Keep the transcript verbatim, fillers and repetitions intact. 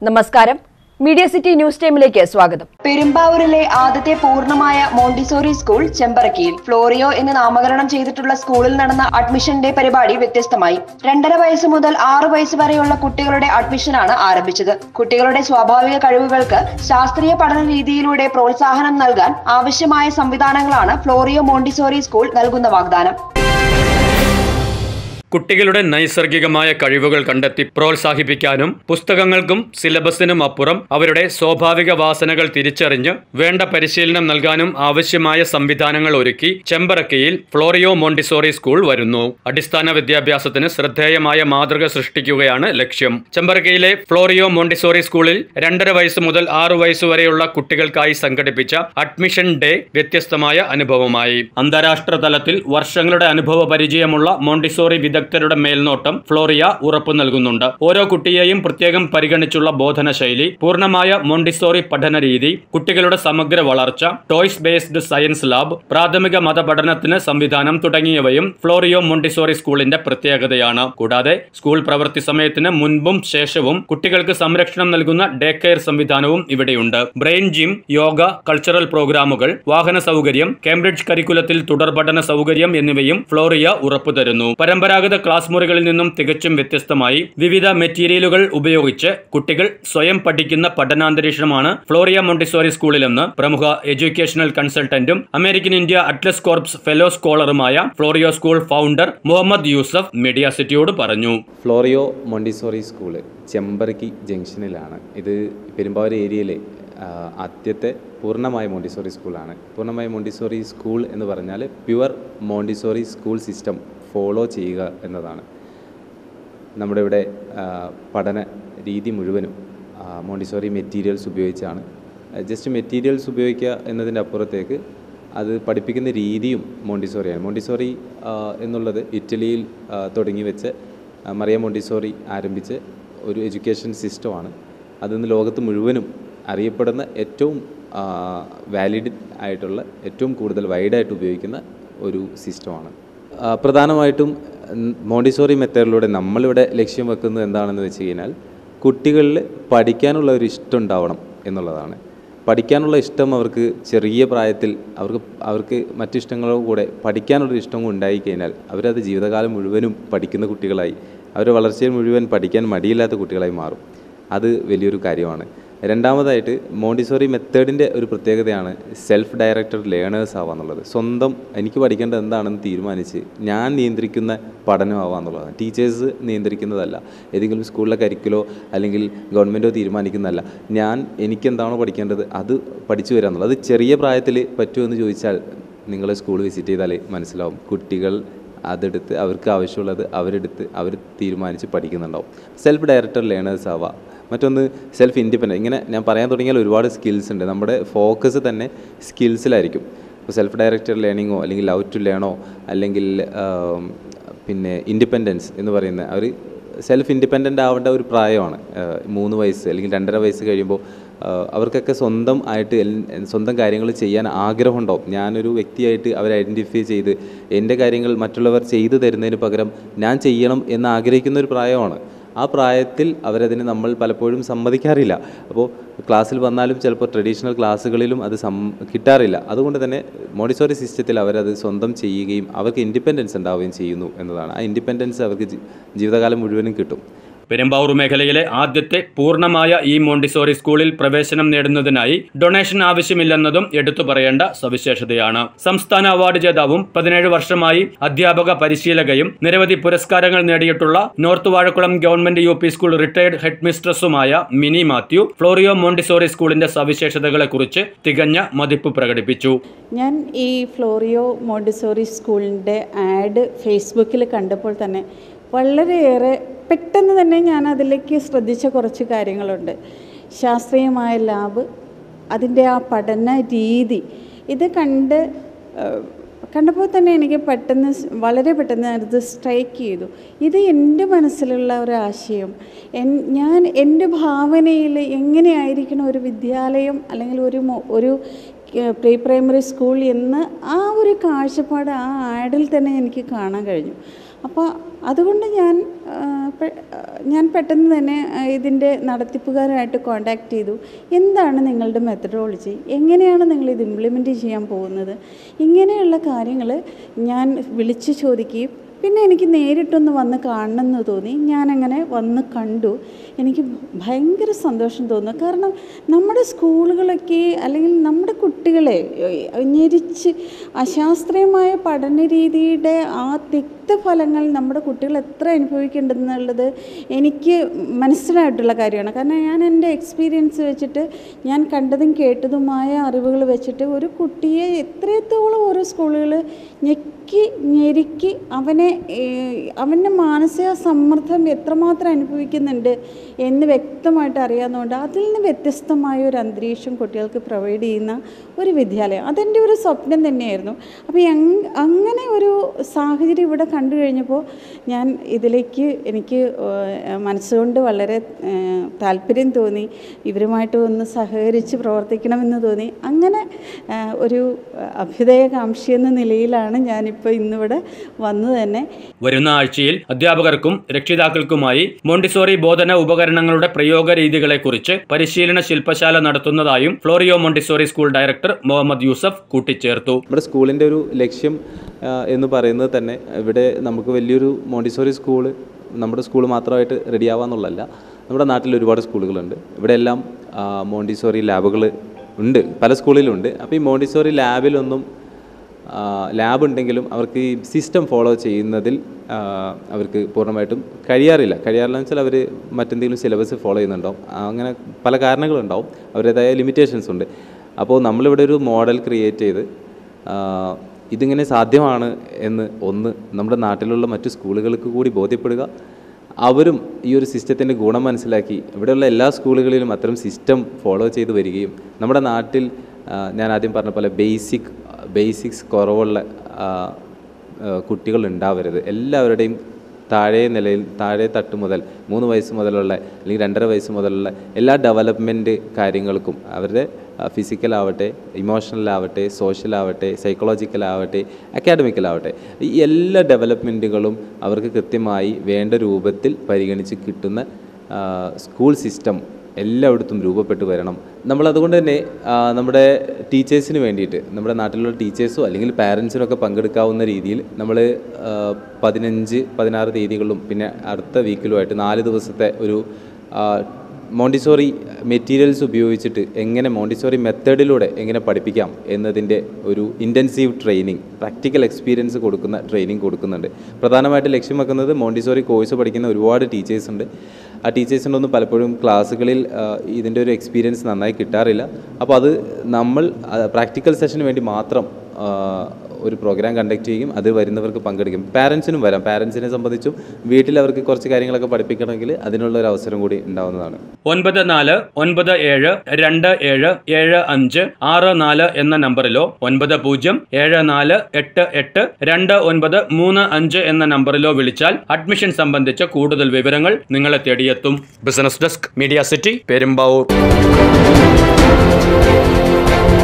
നമസ്കാരം, media city news ടൈമിലേക്ക് സ്വാഗതം. പെരുമ്പാവൂരിലെ ആദ്യത്തെ പൂർണ്ണമായ മോണ്ടിസോറി സ്കൂൾ ചെമ്പറക്കിയിൽ ഫ്ലോറിയോ എന്ന് നാമകരണം ചെയ്തിട്ടുള്ള സ്കൂളിൽ നടന്ന അഡ്മിഷൻ ഡേ പരിപാടി വ്യത്യസ്തമായി. രണ്ടര വയസ്സ് മുതൽ ആറു വയസ്സ് വരെയുള്ള കുട്ടികളുടെ അഡ്മിഷനാണ് ആരംഭിച്ചത്. കുട്ടികളുടെ സ്വാഭാവിക കഴിവുകൾക്ക് ശാസ്ത്രീയ പഠന രീതിയിലൂടെ പ്രോത്സാഹനം നൽകാൻ ആവശ്യമായ സംവിധാനങ്ങളാണ് ഫ്ലോറിയോ മോണ്ടിസോറി സ്കൂൾ നൽകുന്ന വാഗ്ദാനം. കുട്ടികളുടെ നൈസർഗികമായ കഴിവുകൾ കണ്ടെത്തി പ്രോത്സാഹിപ്പിക്കാനും പുസ്തകങ്ങൾക്കും സിലബസിനും അപ്പുറം അവരുടെ സ്വാഭാവിക വാസനകൾ തിരിച്ചറിഞ്ഞ് വേണ്ട പരിശീലനം നൽകാനും ആവശ്യമായ സംവിധാനങ്ങൾ ഒരുക്കി ചെമ്പറക്കയിൽ ഫ്ലോറിയോ മോണ്ടിസോറി സ്കൂൾ വരുന്നു. അടിസ്ഥാന വിദ്യാഭ്യാസത്തിന് ശ്രദ്ധേയമായ മാതൃക സൃഷ്ടിക്കുകയാണ് ലക്ഷ്യം. ചെമ്പറക്കയിലെ ഫ്ലോറിയോ മോണ്ടിസോറി സ്കൂളിൽ രണ്ടര വയസ്സ് മുതൽ ആറു വയസ്സ് വരെയുള്ള കുട്ടികൾക്കായി സംഘടിപ്പിച്ച അഡ്മിഷൻ ഡേ വ്യത്യസ്തമായ അനുഭവമായി. അന്താരാഷ്ട്ര തലത്തിൽ വർഷങ്ങളുടെ അനുഭവ പരിചയമുള്ള മോണ്ടിസോറി വിദഗ്ധ രുടെ മേൽനോട്ടം ഫ്ലോറിയ ഉറപ്പു നൽകുന്നുണ്ട്. ഓരോ കുട്ടിയെയും പ്രത്യേകം പരിഗണിച്ചുള്ള ബോധന ശൈലി, പൂർണ്ണമായ മോണ്ടിസോറി പഠന രീതി, കുട്ടികളുടെ സമഗ്ര വളർച്ച, ടോയ്സ് ബേസ്ഡ് സയൻസ് ലാബ്, പ്രാഥമിക മതപഠനത്തിന് സംവിധാനം തുടങ്ങിയവയും ഫ്ലോറിയോ മോണ്ടിസോറി സ്കൂളിന്റെ പ്രത്യേകതയാണ്. കൂടാതെ സ്കൂൾ പ്രവൃത്തി സമയത്തിന് മുൻപും ശേഷവും കുട്ടികൾക്ക് സംരക്ഷണം നൽകുന്ന ഡേ കെയർ സംവിധാനവും ഇവിടെയുണ്ട്. ബ്രെയിൻ ജിം, യോഗ, കൾച്ചറൽ പ്രോഗ്രാമുകൾ, വാഹന സൗകര്യം, കേംബ്രിഡ്ജ് കരിക്കുലത്തിൽ തുടർ പഠന സൗകര്യം എന്നിവയും ഫ്ലോറിയ ഉറപ്പു തരുന്നു. പരമ്പരാഗത ക്ലാസ് മുറികളിൽ നിന്നും തികച്ചും വ്യത്യസ്തമായി വിവിധ മെറ്റീരിയലുകൾ ഉപയോഗിച്ച് കുട്ടികൾ സ്വയം പഠിക്കുന്ന പഠനാന്തരീക്ഷമാണ് ഫ്ലോറിയ മോണ്ടിസോറി സ്കൂളിലെന്ന് പ്രമുഖ എഡ്യൂക്കേഷണൽ കൺസൾട്ടന്റും American India Atlas Corps fellow സ്കോളറുമായ Florio school founder Muhammad Yusuf media സിറ്റിയോട് പറഞ്ഞു. ഫ്ലോറിയോ മോണ്ടിസോറി സ്കൂള് ചെമ്പറക്കി ജംഗ്ഷനിലാണ്. ഇത് പെരുമ്പാവൂർ ഏരിയയിലെ ആദ്യത്തെ പൂർണ്ണമായ മോണ്ടിസോറി സ്കൂളാണ്. പൂർണ്ണമായ മോണ്ടിസോറി സ്കൂൾ എന്ന് പറഞ്ഞാൽ pure Montessori school system follow ചെയ്യുക എന്നതാണ്. നമ്മുടെ ഇവിടെ പഠന രീതി മുഴുവനും മോണ്ടിസോറി മെറ്റീരിയൽസ് ഉപയോഗിച്ചാണ്. ജസ്റ്റ് മെറ്റീരിയൽസ് ഉപയോഗിക്കുക എന്നതിൻ്റെ അപ്പുറത്തേക്ക് അത് പഠിപ്പിക്കുന്ന രീതിയും മോണ്ടിസോറിയാണ്. മോണ്ടിസോറി എന്നുള്ളത് ഇറ്റലിയിൽ തുടങ്ങി വെച്ച് മറിയ മോണ്ടിസോറി ആരംഭിച്ച് ഒരു എഡ്യൂക്കേഷൻ സിസ്റ്റമാണ്. അതിന്ന് ലോകത്ത് മുഴുവനും അറിയപ്പെടുന്ന ഏറ്റവും വാലിഡ് ആയിട്ടുള്ള ഏറ്റവും കൂടുതൽ വൈഡായിട്ട് ഉപയോഗിക്കുന്ന ഒരു സിസ്റ്റമാണ്. പ്രധാനമായിട്ടും മോണ്ടിസോറി മെത്തേഡിലൂടെ നമ്മളിവിടെ ലക്ഷ്യം വെക്കുന്നത് എന്താണെന്ന് വെച്ച് കഴിഞ്ഞാൽ കുട്ടികളിൽ പഠിക്കാനുള്ള ഒരു ഇഷ്ടം ഉണ്ടാവണം എന്നുള്ളതാണ്. പഠിക്കാനുള്ള ഇഷ്ടം അവർക്ക് ചെറിയ പ്രായത്തിൽ അവർക്ക് അവർക്ക് മറ്റിഷ്ടങ്ങളോ കൂടെ പഠിക്കാനുള്ളൊരു ഇഷ്ടം ഉണ്ടായി കഴിഞ്ഞാൽ അവരത് ജീവിതകാലം മുഴുവനും പഠിക്കുന്ന കുട്ടികളായി, അവരുടെ വളർച്ചയിൽ മുഴുവൻ പഠിക്കാൻ മടിയില്ലാത്ത കുട്ടികളായി മാറും. അത് വലിയൊരു കാര്യമാണ്. രണ്ടാമതായിട്ട് മോണ്ടിസോറി മെത്തേഡിൻ്റെ ഒരു പ്രത്യേകതയാണ് സെൽഫ് ഡയറക്റ്റഡ് ലേണേഴ്സ് ആവുക എന്നുള്ളത്. സ്വന്തം എനിക്ക് പഠിക്കേണ്ടത് എന്താണെന്ന് തീരുമാനിച്ച് ഞാൻ നിയന്ത്രിക്കുന്ന പഠനമാവുക എന്നുള്ളതാണ്. ടീച്ചേഴ്സ് നിയന്ത്രിക്കുന്നതല്ല, ഏതെങ്കിലും സ്കൂളിലെ കരിക്കുലോ അല്ലെങ്കിൽ ഗവൺമെൻറ്റോ തീരുമാനിക്കുന്നതല്ല. ഞാൻ എനിക്കെന്താണോ പഠിക്കേണ്ടത് അത് പഠിച്ചു വരിക എന്നുള്ളത്. അത് ചെറിയ പ്രായത്തിൽ പറ്റുമെന്ന് ചോദിച്ചാൽ നിങ്ങൾ സ്കൂൾ വിസിറ്റ് ചെയ്താൽ മനസ്സിലാവും. കുട്ടികൾ അതെടുത്ത് അവർക്ക് ആവശ്യമുള്ളത് അവരെടുത്ത് അവർ തീരുമാനിച്ച് പഠിക്കുന്നുണ്ടാവും. സെൽഫ് ഡയറക്റ്റഡ് ലേണേഴ്സ് ആവുക. മറ്റൊന്ന് സെൽഫ് ഇൻഡിപെൻഡൻറ്റ്. ഇങ്ങനെ ഞാൻ പറയാൻ തുടങ്ങിയാൽ ഒരുപാട് സ്കിൽസ് ഉണ്ട്. നമ്മുടെ ഫോക്കസ് തന്നെ സ്കിൽസിലായിരിക്കും. ഇപ്പോൾ സെൽഫ് ഡയറക്റ്റഡ് ലേണിങ്ങോ അല്ലെങ്കിൽ ലവ് ടു ലേണോ അല്ലെങ്കിൽ പിന്നെ ഇൻഡിപെൻഡൻസ് എന്ന് പറയുന്ന അവർ സെൽഫ് ഇൻഡിപെൻഡൻ്റ് ആവേണ്ട ഒരു പ്രായമാണ്. മൂന്ന് വയസ്സ് അല്ലെങ്കിൽ രണ്ടര വയസ്സ് കഴിയുമ്പോൾ അവർക്കൊക്കെ സ്വന്തം ആയിട്ട് സ്വന്തം കാര്യങ്ങൾ ചെയ്യാൻ ആഗ്രഹമുണ്ടാവും. ഞാനൊരു വ്യക്തിയായിട്ട് അവർ ഐഡൻറ്റിഫൈ ചെയ്ത് എൻ്റെ കാര്യങ്ങൾ മറ്റുള്ളവർ ചെയ്തു തരുന്നതിന് പകരം ഞാൻ ചെയ്യണം എന്ന് ആഗ്രഹിക്കുന്ന ഒരു പ്രായമാണ്. ആ പ്രായത്തിൽ അവരതിന് നമ്മൾ പലപ്പോഴും സമ്മതിക്കാറില്ല. അപ്പോൾ ക്ലാസ്സിൽ വന്നാലും ചിലപ്പോൾ ട്രഡീഷണൽ ക്ലാസ്സുകളിലും അത് സം കിട്ടാറില്ല. അതുകൊണ്ട് തന്നെ മോണ്ടിസോറി സിസ്റ്റത്തിൽ അവരത് സ്വന്തം ചെയ്യുകയും അവർക്ക് ഇൻഡിപെൻഡൻസ് ഉണ്ടാവുകയും ചെയ്യുന്നു എന്നതാണ്. ആ ഇൻഡിപെൻഡൻസ് അവർക്ക് ജീവിതകാലം മുഴുവനും കിട്ടും. പെരുമ്പാവൂർ മേഖലയിലെ ആദ്യത്തെ പൂർണ്ണമായ ഈ മോണ്ടിസോറി സ്കൂളിൽ പ്രവേശനം നേടുന്നതിനായി ഡൊണേഷൻ ആവശ്യമില്ലെന്നതും എടുത്തു പറയേണ്ട സവിശേഷതയാണ്. സംസ്ഥാന അവാർഡ് ജേതാവും പതിനേഴ് വർഷമായി അധ്യാപക പരിശീലകയും നിരവധി പുരസ്കാരങ്ങൾ നേടിയിട്ടുള്ള north Vazhakulam government U P school retired head മിസ്ട്രസുമായ മിനി മാത്യു ഫ്ലോറിയോ മോണ്ടിസോറി സ്കൂളിന്റെ സവിശേഷതകളെ കുറിച്ച് തികഞ്ഞ മതിപ്പ് പ്രകടിപ്പിച്ചു. ഞാൻ ഈ ഫ്ലോറിയോ മോണ്ടിസോറി സ്കൂളിൻ്റെ ആഡ് ഫേസ്ബുക്കിൽ കണ്ടപ്പോൾ തന്നെ വളരെയേറെ പെട്ടെന്ന് തന്നെ ഞാൻ അതിലേക്ക് ശ്രദ്ധിച്ച കുറച്ച് കാര്യങ്ങളുണ്ട്. ശാസ്ത്രീയമായ ലാബ്, അതിൻ്റെ ആ പഠന രീതി, ഇത് കണ്ട് കണ്ടപ്പോൾ തന്നെ എനിക്ക് പെട്ടെന്ന് വളരെ പെട്ടെന്ന് അത് സ്ട്രൈക്ക് ചെയ്തു. ഇത് എൻ്റെ മനസ്സിലുള്ള ഒരു ആശയം, ഞാൻ എൻ്റെ ഭാവനയിൽ എങ്ങനെയായിരിക്കണം ഒരു വിദ്യാലയം അല്ലെങ്കിൽ ഒരു ഒരു പ്രീ പ്രൈമറി സ്കൂൾ എന്ന് ആ ഒരു കാഴ്ചപ്പാട് ആ ആഡിൽ തന്നെ എനിക്ക് കാണാൻ കഴിഞ്ഞു. അപ്പോൾ അതുകൊണ്ട് ഞാൻ ഞാൻ പെട്ടെന്ന് തന്നെ ഇതിൻ്റെ നടത്തിപ്പുകാരായിട്ട് കോൺടാക്റ്റ് ചെയ്തു. എന്താണ് നിങ്ങളുടെ മെത്തഡോളജി, എങ്ങനെയാണ് നിങ്ങളിത് ഇംപ്ലിമെൻറ്റ് ചെയ്യാൻ പോകുന്നത്, ഇങ്ങനെയുള്ള കാര്യങ്ങൾ ഞാൻ വിളിച്ചു ചോദിക്കുകയും പിന്നെ എനിക്ക് നേരിട്ടൊന്ന് വന്ന് കാണണമെന്ന് തോന്നി. ഞാനങ്ങനെ വന്ന് കണ്ടു. എനിക്ക് ഭയങ്കര സന്തോഷം തോന്നുന്നു. കാരണം നമ്മുടെ സ്കൂളുകളൊക്കെ അല്ലെങ്കിൽ നമ്മുടെ കുട്ടികളെ ഞെരിച്ച് അശാസ്ത്രീയമായ പഠന രീതിയുടെ ആ തിക്തഫലങ്ങൾ നമ്മുടെ കുട്ടികൾ എത്ര അനുഭവിക്കേണ്ടെന്നുള്ളത് എനിക്ക് മനസ്സിലായിട്ടുള്ള കാര്യമാണ്. കാരണം ഞാൻ എൻ്റെ എക്സ്പീരിയൻസ് വെച്ചിട്ട് ഞാൻ കണ്ടതും കേട്ടതുമായ അറിവുകൾ വെച്ചിട്ട് ഒരു കുട്ടിയെ എത്രത്തോളം ഓരോ സ്കൂളുകൾ ഞെക്കി ഞെരുക്കി അവനെ അവൻ്റെ മാനസിക സമ്മർദ്ദം എത്രമാത്രം അനുഭവിക്കുന്നുണ്ട് എന്ന് വ്യക്തമായിട്ട് അറിയാവുന്നതുകൊണ്ട് അതിൽ നിന്ന് വ്യത്യസ്തമായ ഒരു അന്തരീക്ഷം കുട്ടികൾക്ക് പ്രൊവൈഡ് ചെയ്യുന്ന ഒരു വിദ്യാലയം അതെൻ്റെ ഒരു സ്വപ്നം തന്നെയായിരുന്നു. അപ്പോൾ അങ്ങനെ ഒരു സാഹചര്യം ഇവിടെ കണ്ടു കഴിഞ്ഞപ്പോൾ ഞാൻ ഇതിലേക്ക് എനിക്ക് മനസ്സുകൊണ്ട് വളരെ താല്പര്യം തോന്നി. ഇവരുമായിട്ട് ഒന്ന് സഹകരിച്ച് പ്രവർത്തിക്കണമെന്ന് തോന്നി. അങ്ങനെ ഒരു അഭ്യുദയകാംക്ഷി എന്ന നിലയിലാണ് ഞാനിപ്പോൾ ഇന്നിവിടെ വന്നു തന്നെ. വരുന്ന ആഴ്ചയിൽ അധ്യാപകർക്കും രക്ഷിതാക്കൾക്കുമായി മോണ്ടിസോറി ബോധന ഉപകരണങ്ങളുടെ പ്രയോഗ രീതികളെക്കുറിച്ച് പരിശീലന ശില്പശാല നടത്തുന്നതായും Florio Montessori school director Muhammad Yusuf കൂട്ടിച്ചേർത്തു. നമ്മുടെ സ്കൂളിൻ്റെ ഒരു ലക്ഷ്യം എന്ന് പറയുന്നത് തന്നെ ഇവിടെ നമുക്ക് വലിയൊരു മോണ്ടിസോറി സ്കൂൾ നമ്മുടെ സ്കൂൾ മാത്രമായിട്ട് റെഡിയാവാന്നുള്ളതല്ല. നമ്മുടെ നാട്ടിൽ ഒരുപാട് സ്കൂളുകളുണ്ട്. ഇവിടെ എല്ലാം മോണ്ടിസോറി ലാബുകൾ ഉണ്ട്, പല സ്കൂളിലുണ്ട്. അപ്പോൾ ഈ മോണ്ടിസോറി ലാബിലൊന്നും ലാബ് ഉണ്ടെങ്കിലും അവർക്ക് ഈ സിസ്റ്റം ഫോളോ ചെയ്യുന്നതിൽ അവർക്ക് പൂർണ്ണമായിട്ടും കഴിയാറില്ല. കഴിയാറില്ല എന്ന് വെച്ചാൽ അവർ മറ്റെന്തെങ്കിലും സിലബസ് ഫോളോ ചെയ്യുന്നുണ്ടാവും. അങ്ങനെ പല കാരണങ്ങളുണ്ടാവും, അവരുടേതായ ലിമിറ്റേഷൻസ് ഉണ്ട്. അപ്പോൾ നമ്മളിവിടെ ഒരു മോഡൽ ക്രിയേറ്റ് ചെയ്ത് ഇതിങ്ങനെ സാധ്യമാണ് എന്ന് ഒന്ന് നമ്മുടെ നാട്ടിലുള്ള മറ്റു സ്കൂളുകൾക്ക് കൂടി ബോധ്യപ്പെടുക, അവരും ഈ ഒരു സിസ്റ്റത്തിൻ്റെ ഗുണം മനസ്സിലാക്കി ഇവിടെയുള്ള എല്ലാ സ്കൂളുകളിലും അത്തരം സിസ്റ്റം ഫോളോ ചെയ്ത് വരികയും നമ്മുടെ നാട്ടിൽ ഞാൻ ആദ്യം പറഞ്ഞ പോലെ ബേസിക് ബേസിക്സ് കുറവുള്ള കുട്ടികൾ ഉണ്ടാവരുത്. എല്ലാവരുടെയും താഴെ നിലയിൽ താഴെ തട്ട് മുതൽ മൂന്ന് വയസ്സ് മുതലുള്ള അല്ലെങ്കിൽ രണ്ടര വയസ്സ് മുതലുള്ള എല്ലാ ഡെവലപ്മെൻറ്റ് കാര്യങ്ങൾക്കും അവരുടെ ഫിസിക്കലാവട്ടെ, ഇമോഷണലാവട്ടെ, സോഷ്യലാവട്ടെ, സൈക്കോളജിക്കലാവട്ടെ, അക്കാഡമിക്കലാവട്ടെ, ഈ എല്ലാ ഡെവലപ്മെൻറ്റുകളും അവർക്ക് കൃത്യമായി വേണ്ട രൂപത്തിൽ പരിഗണിച്ച് കിട്ടുന്ന സ്കൂൾ സിസ്റ്റം എല്ലായിടത്തും രൂപപ്പെട്ടു വരണം. നമ്മളതുകൊണ്ട് തന്നെ നമ്മുടെ ടീച്ചേഴ്സിന് വേണ്ടിയിട്ട് നമ്മുടെ നാട്ടിലുള്ള ടീച്ചേഴ്സോ അല്ലെങ്കിൽ പാരൻസിനൊക്കെ പങ്കെടുക്കാവുന്ന രീതിയിൽ നമ്മൾ പതിനഞ്ച് പതിനാറ് തീയതികളിലും പിന്നെ അടുത്ത വീക്കിലുമായിട്ട് നാല് ദിവസത്തെ ഒരു മോണ്ടിസോറി മെറ്റീരിയൽസ് ഉപയോഗിച്ചിട്ട് എങ്ങനെ മോണ്ടിസോറി മെത്തേഡിലൂടെ എങ്ങനെ പഠിപ്പിക്കാം എന്നതിൻ്റെ ഒരു ഇൻറ്റൻസീവ് ട്രെയിനിങ്, പ്രാക്ടിക്കൽ എക്സ്പീരിയൻസ് കൊടുക്കുന്ന ട്രെയിനിങ് കൊടുക്കുന്നുണ്ട്. പ്രധാനമായിട്ട് ലക്ഷ്യം വെക്കുന്നത് മോണ്ടിസോറി കോഴ്സ് പഠിക്കുന്ന ഒരുപാട് ടീച്ചേഴ്സ് ഉണ്ട്. ആ ടീച്ചേഴ്സിനൊന്നും പലപ്പോഴും ക്ലാസ്സുകളിൽ ഇതിൻ്റെ ഒരു എക്സ്പീരിയൻസ് നന്നായി കിട്ടാറില്ല. അപ്പോൾ അത് നമ്മൾ പ്രാക്ടിക്കൽ സെഷന് വേണ്ടി മാത്രം ഒരു പ്രോഗ്രാം കണ്ടക്ട് ചെയ്യും, അത് വരുന്നവർക്ക് പങ്കെടുക്കും. പാരൻസിനും വരാം. പാരൻസിനെ സംബന്ധിച്ചും വീട്ടിൽ അവർക്ക് കുറച്ച് കാര്യങ്ങളൊക്കെ പഠിപ്പിക്കണമെങ്കിൽ അതിനുള്ള ഒരു അവസരം കൂടി ഉണ്ടാവുന്നതാണ്. ഒൻപത് നാല് ഒൻപത് ഏഴ് രണ്ട് ഏഴ് ഏഴ് അഞ്ച് ആറ് നാല് എന്ന നമ്പറിലോ ഒൻപത് പൂജ്യം ഏഴ് നാല് എട്ട് എട്ട് രണ്ട് ഒൻപത് മൂന്ന് അഞ്ച് എന്ന നമ്പറിലോ വിളിച്ചാൽ അഡ്മിഷൻ സംബന്ധിച്ച കൂടുതൽ വിവരങ്ങൾ നിങ്ങളെ തേടിയെത്തും. Business desk, media city, Perumbavoor.